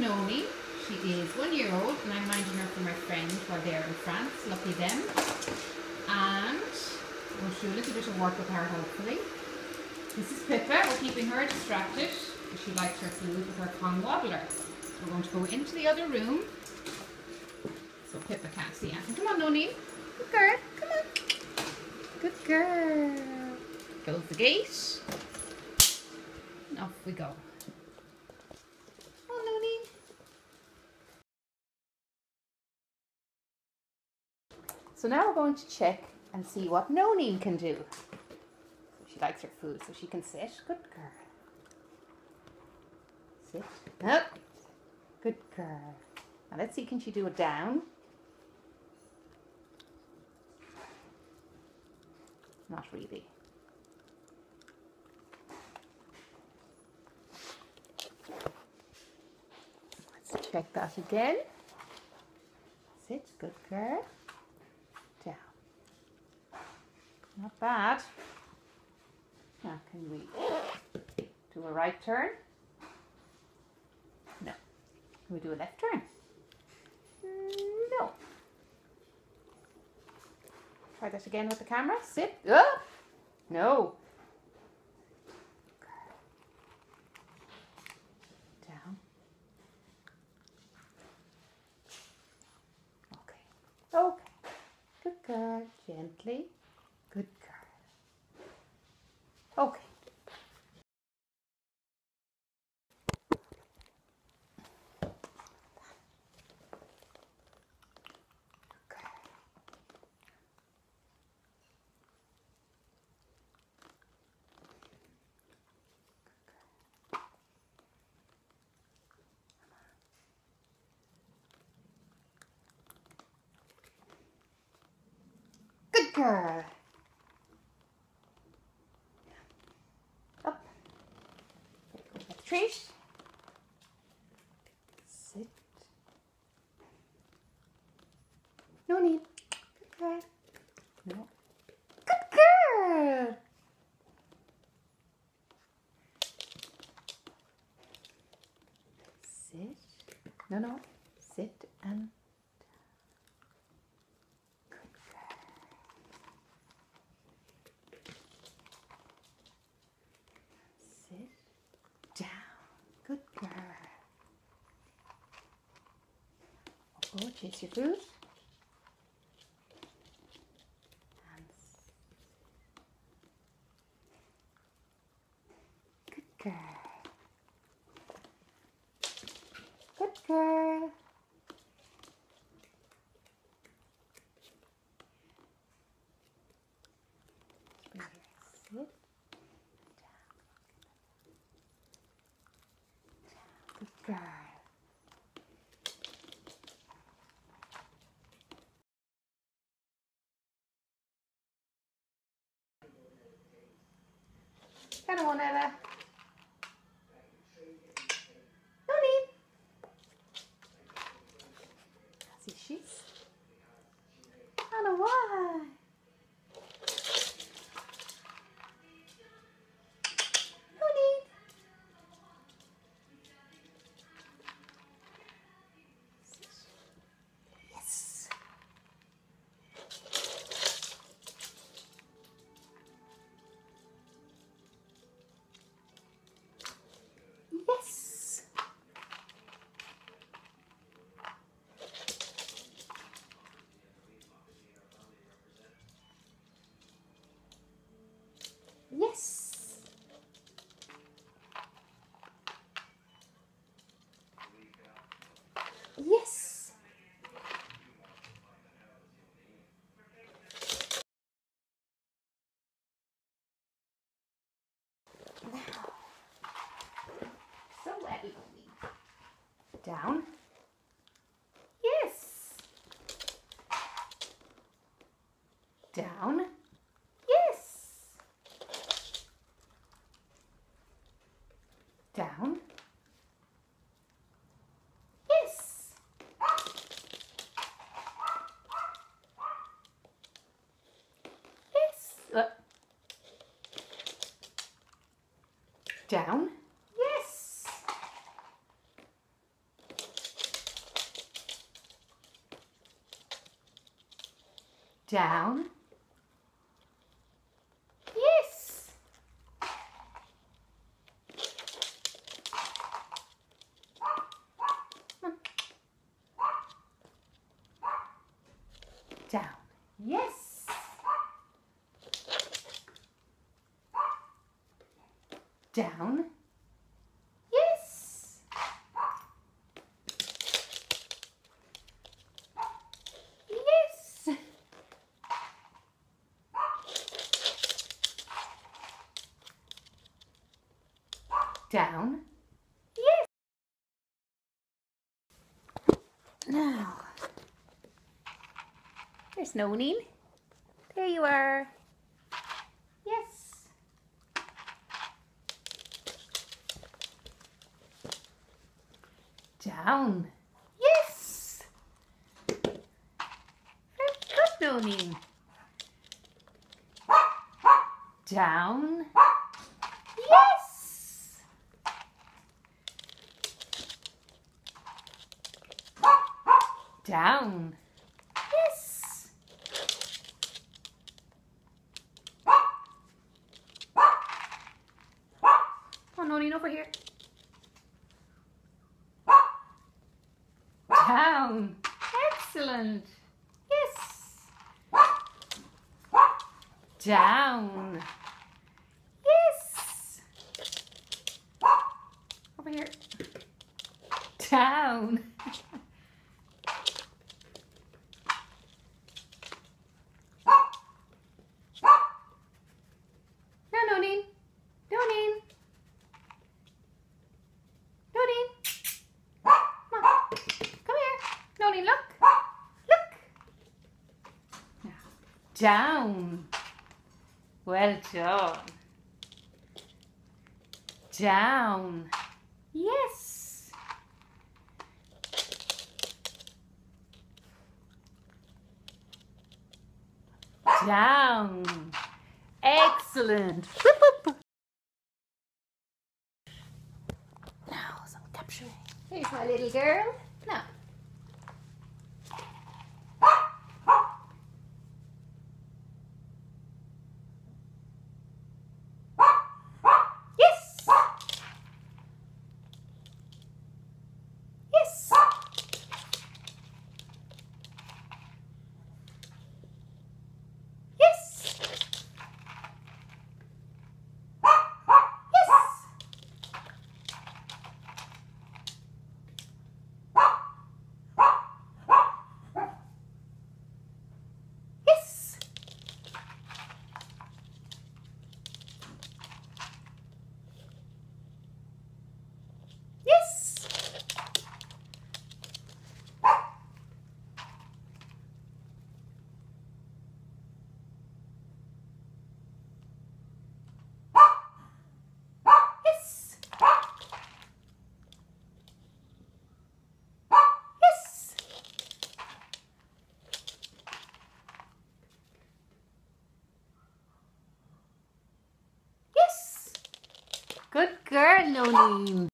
Noni. She is 1 year old and I'm minding her for my friend while they're in France. Lucky them. And we'll do a little bit of work with her hopefully. This is Pippa. We're keeping her distracted. She likes her food with her Kong wobbler. So we're going to go into the other room so Pippa can't see anything. Come on, Noni. Good girl. Come on. Good girl. Close the gate. And off we go. Oh, Noni. So now we're going to check and see what Noni can do. She likes her food, so she can sit. Good girl. Sit. Up. Good girl. Now let's see, can she do it down? Not really. Let's check that again. Sit. Good girl. Down. Not bad. Now can we do a right turn? No. Can we do a left turn? No. Try that again with the camera. Sit. Oh! No. Down. Okay. Okay. Good girl. Gently. Good girl. Okay. Good girl. Up. Treat. Sit. No need. Good girl. No. Good girl. Sit. No. Sit and down. Good girl. Oh, chase your food. Good girl. Good girl. Sit. Good girl. Come on, Ella. No need. See, she's. I don't know why. No need. Yes. Yes. Yes. Yes. Now. So where we going? Down. Yes. Down. Yes. Down. Yes. Yes. Down. Yes. Down. Yes. Down. Yes. Down. Yes. Yes. Down. Yes. Now, there's Nonine. There you are. Yes. Down. Yes. Very good, Nonine. Down. Yes. Down. Yes. Come on, Nonine, over here. Down. Excellent. Yes. Down. Yes. Over here. Down. No, Nonine. Nonine. Nonine. Come on. Come here. Nonine, look. Look. Down. Well done. Down. Yes. Down. Excellent. Now some capturing. Here's my little girl. Now. Yes. Yes. Yes. Yes. Yes. Yes. Yes. Yes. Good girl, Nonine.